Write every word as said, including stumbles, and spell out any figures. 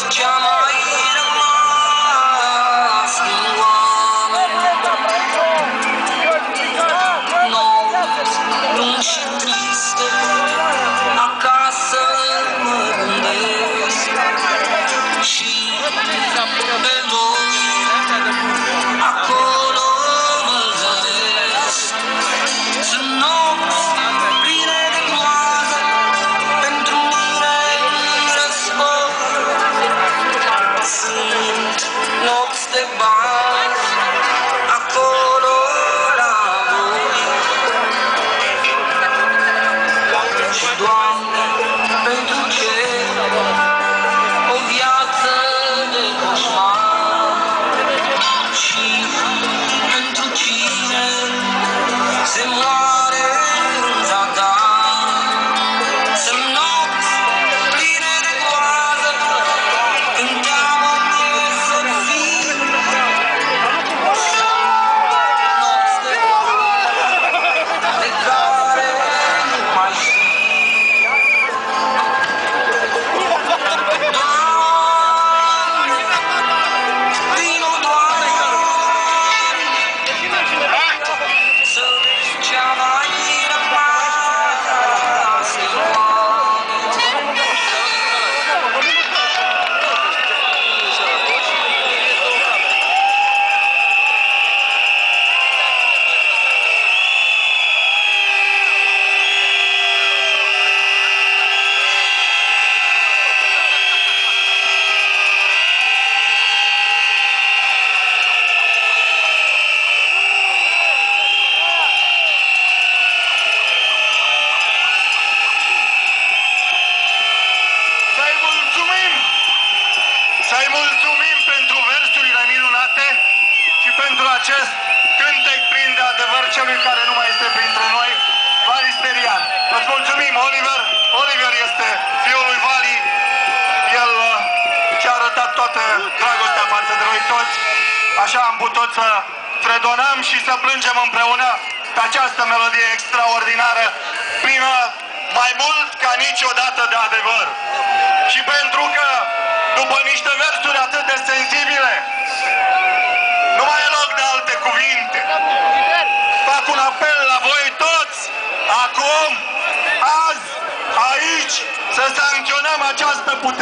ce-a mai rămas din oameni. Nopți lungi și triste, acasă mă gândesc și pe voi acolo mă zădesc. Sunt nopți pline de groază, pentru mine în război. Sunt nopți de bani, acolo la voi. Și Doamne, pentru ce o viață de coșmar și pentru cine se moare în zadar. Sunt nopți pline de groază, când teamă-mi să fii. Nopți de groază, de care nu mai știi. Doamne, vino, Doamne, să vezi ce-a mai rămas din oameni. Să-i mulțumim! Să-i mulțumim pentru versurile minunate și pentru acest cântec plin de adevăr celui care nu mai este printre noi, Vali Sterian. Îți mulțumim, Oliver! Oliver este fiul lui Vali. El uh, și-a arătat toată dragostea față de noi toți. Așa am putut să fredonăm și să plângem împreună pe această melodie extraordinară, plină mai mult ca niciodată de adevăr. Și pentru că, după niște versuri atât de sensibile, nu mai e loc de alte cuvinte. Fac un apel la voi toți, acum, azi, aici, să sancționăm această putere.